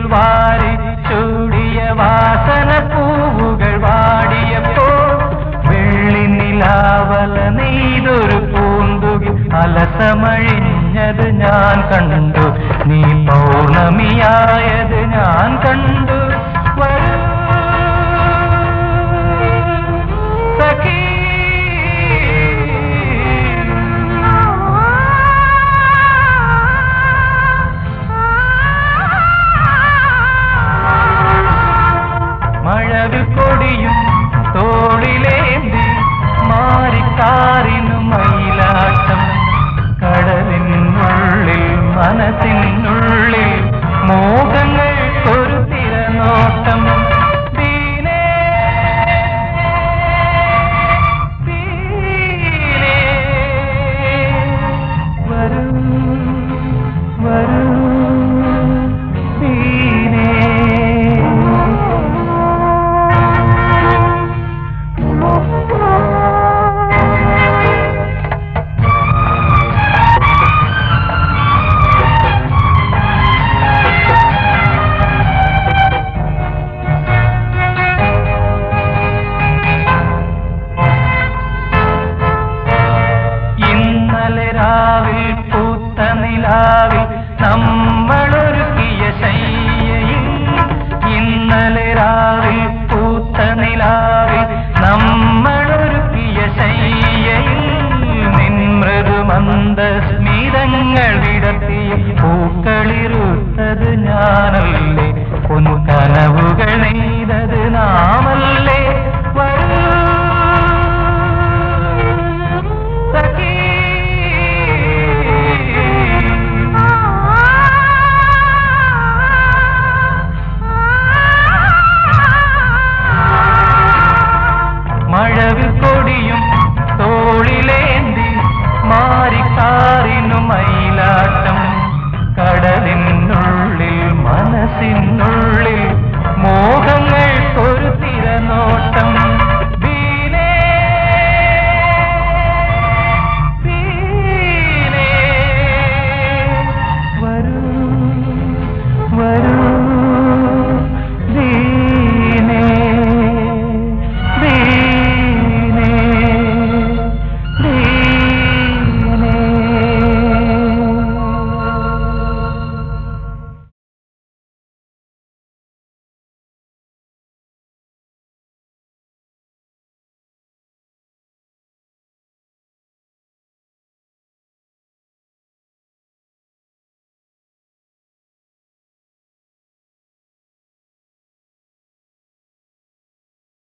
വാരി ചൂടിയ വാസന പൂവുകൾ വാടിയപ്പോൾ വെള്ളി നിലാവല നെയ്തൊരു പൂന്തുകി അലസമഴിഞ്ഞത് ഞാൻ കണ്ടു. നീ പൗർണമിയായത് ഞാൻ കണ്ടു. വരൂ സഖി മഴവിൽ കൊടിയും തോളിലേന്തി മാറിക്കാറിനു മയിലാട്ടം. കടലിനുള്ളിൽ മനസ്സിനുള്ളിൽ മോഹങ്ങൾക്കൊരു തിരനോട്ടം. ദീനേ ദീനേ വരൂ വരൂ ദീനേ. രാവിൽ പൂത്ത നിലാവിൽ നമ്മളൊരുക്കിയ ശയ്യയിൽ, ഇന്നലെ രാവിൽ പൂത്ത നിലാവിൽ നമ്മളൊരുക്കിയ ശയ്യയിൽ നിൻ മൃദുമന്ദസ്മിതങ്ങൾ വിടർത്തിയ പൂക്കളിറുത്തത് ഞാനല്ലേ, ഒന്നു കനവുകൾ നെയ്തത് നാമല്ലേ. വരൂ സഖി മഴവിൽ കൊടിയും തോളിലേന്തി മാറിക്കാറിനു മയിലാട്ടം. കടലിനുള്ളിൽ മനസ്സിനുള്ളിൽ മോഹങ്ങൾക്കൊരു തിരനോട്ടം. ദീനേ ദീനേ വരൂ വരൂ